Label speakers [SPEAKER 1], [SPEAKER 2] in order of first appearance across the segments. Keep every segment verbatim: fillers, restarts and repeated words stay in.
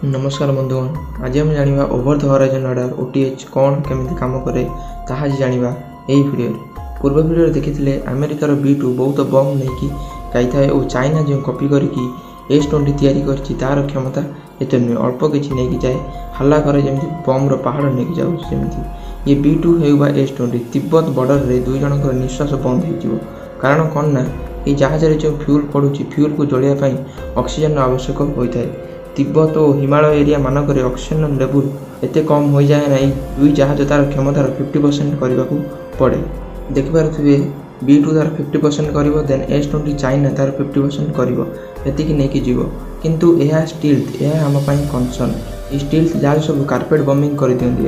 [SPEAKER 1] नमस्कार बंधुगण, आज आम जाना over the horizon radar OTH कौन केमिति काम करे ताहा जानिबा एही वीडियो। पूर्व वीडियो देखिथिले अमेरिकार बी टू बहुत बम नहीं जाए और चाइना जो कॉपी करके एस ट्वेंटी तैयारी करछि तार क्षमता एत नुहे, अल्प किसी नहीं जाए हल्ला करे जमी बम्र पहाड़ नहीं जाऊँगी। ये बी टू हो एस ट्वेंटी तिब्बत बॉर्डर में दुई जन निश्वास बंद हो कारण कौन ना ये जहाज जो फ्यूल पड़ुछि फ्यूल को जलिया ऑक्सीजन आवश्यक होता है। तिब्बत और हिमालय एरिया मानक ऑक्सीजन लेवल एत कम हो जाए ना दुई जहाज तार क्षमतार फिफ्टी परसेंट करने को पड़े। देखिपे बी टू तार फिफ्टी परसेंट कर देन एस ट्वेंटी चाइना तार फिफ्टी परसेंट करती नहीं जीव किंतु यह स्टील्थ यह आम कनसर्न। ये स्टील्थ जहाज सब कार्पेट बमिंग कर दिखती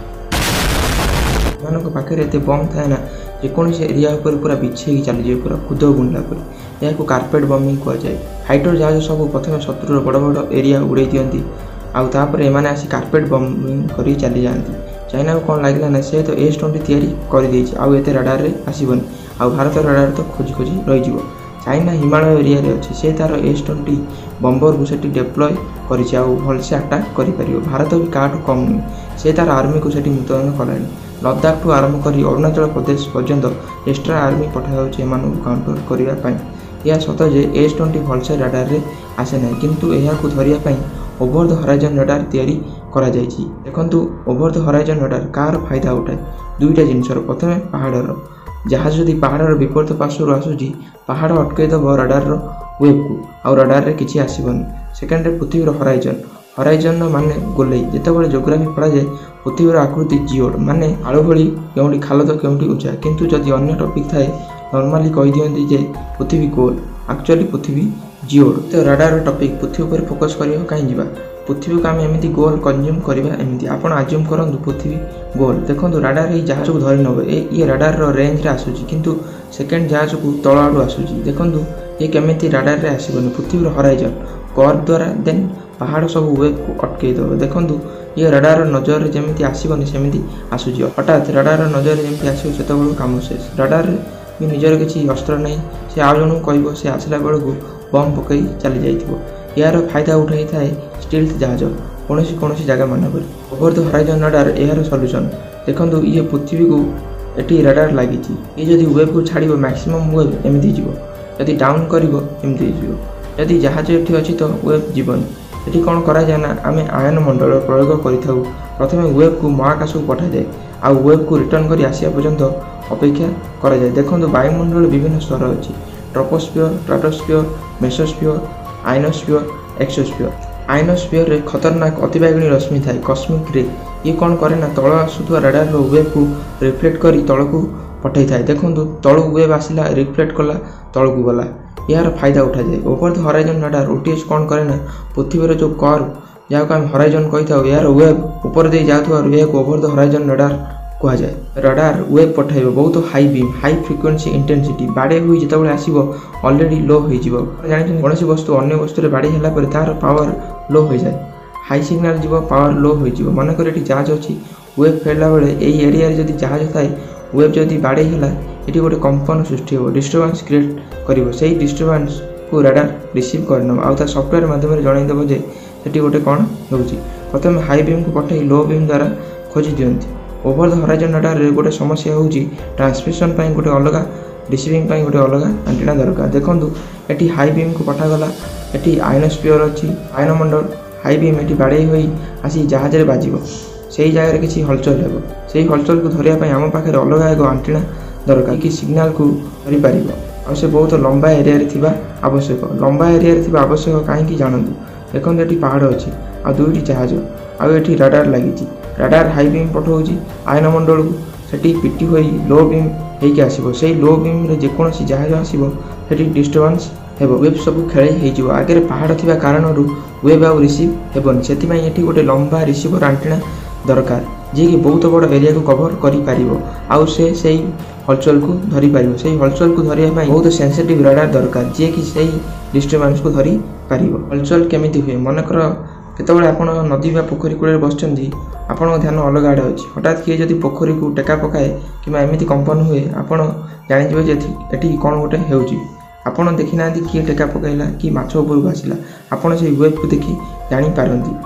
[SPEAKER 1] पाखे एत बम थाए ना जेकोसी एरिया पर पूरा बिछे चली पूरा खुद गुंडा पर यह कार्पेट बमिंग कहुए। फाइटर जहाज सब प्रथम शत्रु बड़ बड़ एरिया उड़े दिखती आउे एम आसी कार्पेट बमिंग कर चली जाती। चाइना को कौन लगे ना से तो एस ट्वेंटी तैयारी कर आउ एत रडार आसबनी आ भारत रडार तो खोजी खोजी रही। चाइना हिमालय एरिया रे अच्छी से तार एस ट्वेंटी बम्बर को सेठी डेप्लॉय करिछि आउ भलसे अटैक करि परियो। भारत भी काठू कम नुहे से तार आर्मी को सेठी मुतयन कलानी। लद्दाख ठू आरंभ कर अरुणाचल प्रदेश पर्यंत एक्स्ट्रा आर्मी पठाई काउंटर करने। यह सत जे एस ट्वेंटी भलसे रडार रे आसे ना किंतु यह धरिया ओवर द हराइजन रडार तैयारी करा जायछि। देखंतु ओवर द हराइजन रडार कार फायदा उठाए दुईटा जिनसर। प्रथमे पहाड़र जहाज जदि पहाड़र विपरीत पार्श्वर आसूची पहाड़ अटकईदेव रडार वेब को आउ रडार रे किछि आसीबनी। सेकेंड पृथ्वीर हराइजन हराइजन माने गोले जितेबाला जोग्राफी पढ़ा जाए पृथ्वीर आकृति जिओड माने आलू भली केउंटी खाल तो केउंटी उंचा किंतु जदि अन्य टॉपिक थाए नॉर्मली कहि दियंती जे पृथ्वी गोल एक्चुअली पृथ्वी जिओड। तो रडार टॉपिक पृथ्वी पर फोकस करियो काई जिबा पृथ्वी को आम एमती गोल कंज्यूम करवा एमती आपण आज्यूम करंतु पृथ्वी गोल। देखो रडार ये जहाज को धरी नब ये रडार रेंज रे आसूची किंतु सेकेंड जहाज को तल आड़ू आसूची। देखो ये केमिति रडार रे आसीबनी पृथ्वीर हराइजन कर्व द्वारा देन पहाड़ सब वेब को अटकईदेव। देखो ये रडार नजर जमी आसबनी सेमती आसूची हठात रडार नजर जमी आसो से कम शेष। रडार भी निजर किसी अस्त्र नहीं से आउ जन कह से आसला बेलू बम पकई चली जाइथिबो। यार फायदा उठाई थाए स्टील्थ जहाज कौन कौन जगह मानक। ओवर द हराइजन रडार यार सल्यूशन। देखो ये पृथ्वी को एटी रडार लगी ये जदि वेब को छाड़ मैक्सिमम वेब एमती जीव जदि डाउन करमती जीव जदि जहाज ये अच्छी तो वेब जीवन। ये कौन करा जाए ना आम आयन मंडल प्रयोग करूँ प्रथम वेब को महाकाश को पठा जाए आउ वेब को रिटर्न कर आसिया पर्यंत अपेक्षा करा जाए। देखो वायुमंडल विभिन्न स्तर अच्छी troposphere stratosphere mesosphere ionosphere exosphere. Ionosphere रे खतरनाक अतिबाइगणी रश्मि थाए कस्मिक रे ये कौन करे ना तल आसुवा रडार वेब को रिफ्लेक्ट कर तल को पठाई थाए। देखो तलू वेब आसला रिफ्लेक्ट कला तल को गला यार फायदा उठा जाए। Over the horizon radar OTH कौन करे ना पृथ्वीर जो कर्व जहाँ को आम हराइजन कही था यार वेब ऊपर दे जाऊँ यह ओवर द हराइजन रडार कह जाए। रडार वेब पठाइब बहुत high beam high frequency intensity बाड़े हुई जिते आसब अलरेडी लो हो जानी कौन वस्तु अन्य वस्तु बाड़ी है तार पावर लो हो जाए हाई सिग्नाल जीव पावर लो हो मनक ये जहाज अच्छी वेब फेरला बेले यही एरिया जदि जहाज थाए वेब जदि बाड़े है ये गोटे कंपन सृष्टि हो डिस्टर्बांस क्रिएट कर से डिस्टर्बांस को रडार रिसीव करनब आउ ता सॉफ्टवेयर माध्यम जणईदेव जे सेठी गोटे कौन होची। प्रथम हाई बीम को पठाई लो बीम द्वारा खोजी दियंती। ओवर द हराइजन रडार रे गोटे समस्या होची ट्रांसमिशन पाई गोटे अलग रिसीविंग पाई गोटे अलग एंटीना दरकार। देखो ये हाई बीम को पठागला ये आइनोस्फियर अच्छी आयनमंडल हाई बीम ये बाड़े हुई आसी जहाज रे बाजिब से जगह किसी हलचल हो से हलचल को धरिया आम पाखे अलग एक एंटीना दरकार कि सिग्नाल को धरी पार आ से बहुत लंबा एरिया रे थिबा आवश्यक लंबा एरिया रे थिबा आवश्यक कहीं जानतु। देखो ये पहाड़ अच्छी आ दुईटी जहाज आउ ये रडार लगी रडार हाई बीम पठाऊँगी आयनमंडल को सेठी पिटी हुई लो बीम होके आसो से लो बीम रे जेकोसी जहाज आसो सेठी डिस्टर्बांस हेबो वेब सब खेल हो आगे पहाड़ थिबा कारण वेब आउ रिसीव हेबनी से गोटे लंबा रिसीवर एंटीना दरकार जी कि बहुत बड़ एरिया को कवर करि आउ से से हलचल को धरी पारिबो से हलचल को धरिया बहुत सेंसिटिव रडार दरकार जी कि से डिस्टर्बांस को धरी पारिबो। हलचल केमिति हुए मनकर केतबेले आपण नदी बा पोखरी कूड़े बसचंदी आपण ध्यान अलग आड़े अच्छी हठात किए जदि पोखरी को टेका पकाए कि एमती कंपन हुए आपण जानिजे जे एठी कौन गोटे हेउची आपण देखी ना किए टेका पकाइला कि माछ ऊपर को आसला आपण से वेब को देखी जानी पारंती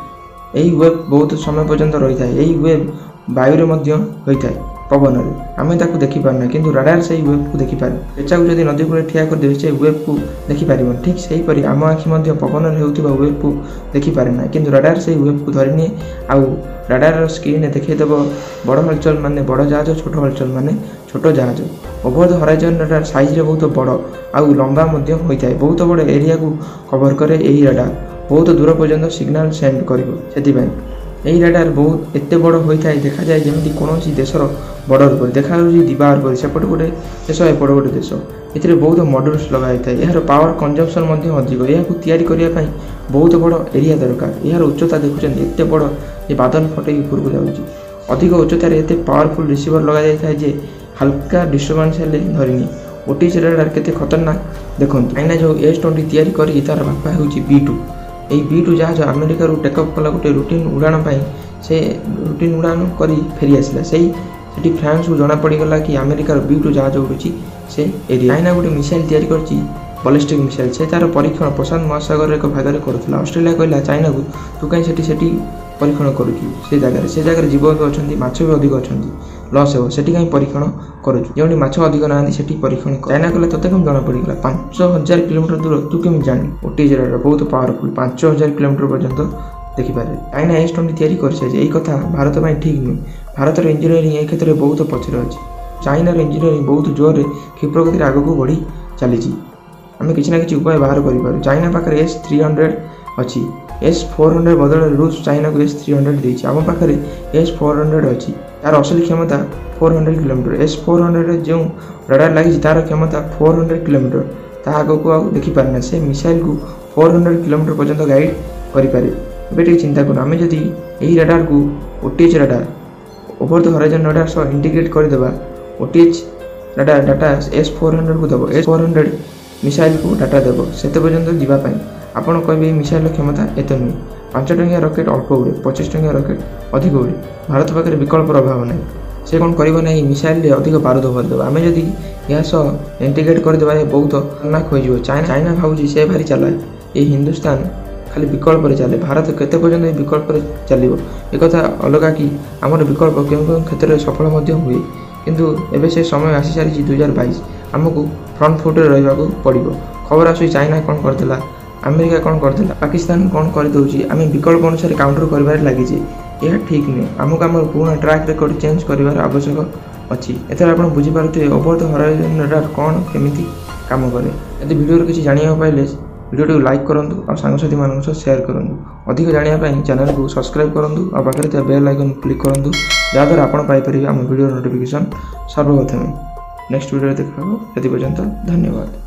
[SPEAKER 1] यही वेब बहुत समय पर्यंत रही है। यही वेब वायु होता है पवन में आम ताको देखिपारना किंतु राडार से वेब को देखिपारे। पेचा को जब नदी कूल ठिया करदे से वेब को देखिपार ठीक से हीपरि आम आखि पवन होता वेब को देखिपारे ना किंतु राडार से वेब को धरिनिए आउ राडार स्क्रीन देखईदेव बड़ हलचल माने बड़ जहाज छोट हलचल माने छोट जहाज। Over the horizon radar size बहुत बड़ आउ लंबा होता है बहुत बड़ एरिया को कवर करे। यही राडार बहुत दूर पर्यंत सिग्नल सेंड कर यही राडार बहुत एत बड़ होता है देखा जाए जमी कौन देशर बॉर्डर पर देखा दीवार पर सेपट गोटे देश एपट गोटे देश ए बहुत मॉड्यूल्स लगाई था। यार पावर कंजम्पशन अधिक या करने बहुत बड़ एरिया दरकार। यार उच्चता देखुं एत बड़ ये बादल फटे ऊपर को जाऊँगी अधिक उच्चतार एत पावरफुल रिसीवर लगा जाए जे हल्का डिस्टर्बांस हेले धरनी। ओटीजी राडार केते खतरनाक देखो चाइना जो एस ट्वेंटी तैयारी करी तार बापा हूँ बी टू यही बी टू जहाज अमेरिका टेकअप कला गोटे रुटीन उड़ाण से रुटीन उड़ाण कर फेरी आसला से फ्रांस को जना पड़गला कि अमेरिकार बी टू जहाज उड़ूची से एरिया। चाइना गोटे मिसाइल तैयारी कर बैलिस्टिक मिसाइल से तार परीक्षण प्रशांत महासागर एक भाग में करुला। ऑस्ट्रेलिया कहला चाइना को तू कहीं सेठी परीक्षण करुचु से जगह से जगह जीव भी अच्छा माछ भी अधिक अच्छा लस हो से कहीं परीक्षण करुचु जो माछ अधिक ना परीक्षण चाइना कहला तोते कम जना पड़गला पांच हजार किलोमीटर दूर तू केमी जानी। ओटीजी राडार बहुत पावरफुल पांच हजार किलोमीटर पर्यंत देखिपारे। चाइना एस ट्वेंटी तैयारी कर कथा भारत में ठीक नुह। भारत इंजीनियरिंग ए क्षेत्र में बहुत पछरे अच्छी। चाइनार इंजीनियरिंग बहुत जोर क्षिप्र गति आग को बढ़ी चली आम कि ना कि उपाय बाहर कर। चाइना पाखे एस थ्री हंड्रेड अच्छी एस फोर हंड्रेड बदल रूस चाइना को एस थ्री हंड्रेड देती आम पाखे एस फोर हंड्रेड अच्छी तार असली क्षमता four hundred kilometre. S four hundred जो राडार लगी तार क्षमता फोर हंड्रेड किलोमीटर ता आग को आ देखिपारे से मिसाइल को फोर हंड्रेड किलोमीटर पर्यंत गाइड करें। एबे चिंता कर आम जदि यही राडार को OTH radar over the horizon radar सह इंटीग्रेट करदेवा OTH radar data S four hundred को देव एस फोर हंड्रेड मिसाइल को डाटा देव से पर्यंत जावाई आपड़ कहे मिसाइल क्षमता एत नुहे। पांच टंकिया रकेट अल्प उड़े पचास टंकिया रकेट अधिक उड़े भारत पाखे विकल्प अभाव ना से कौन कर मिसाइल अधिक बारूद भरदेव आम जदि यह सह इंटीग्रेट करदेवा बहुत खतरनाक हो। चाइना चाइना भावी से भारी चलाए ये हिंदुस्तान खाली विकल्प चले भारत केते पर्यंत विकल्प चलो एक अलग कि आमर विकल्प क्यों क्यों क्षेत्र में सफल हुए किंतु एबे से समय आसी सारी दुई हजार बैश आमको फ्रंट फुट रहा पड़ो। खबर आस चाइना कौन करदेला अमेरिका कौन करदेला पाकिस्तान कौन करदे आम विकल्प अनुसार काउंटर कर लगे यह ठीक नुहे। आमको आम पुराना ट्रैक रिकॉर्ड चेंज कर आवश्यक अच्छी। एथर आप बुझीपारे ओवर द हराइजन राडार कौन केमिति काम करे। यदि वीडियो किसी जाना पाइले वीडियो को लाइक करूँ और सांगसाथी मान शेयर करूँ। अधिक जानापी चैनल को सब्सक्राइब करूँ और पाखे बेल आइकन क्लिक करूँ जहाँद्वारा आपड़ पाइपर आम वीडियो नोटिफिकेशन सर्वप्रथमें नेक्स्ट वीडियो देखा। ये पर्यंत धन्यवाद।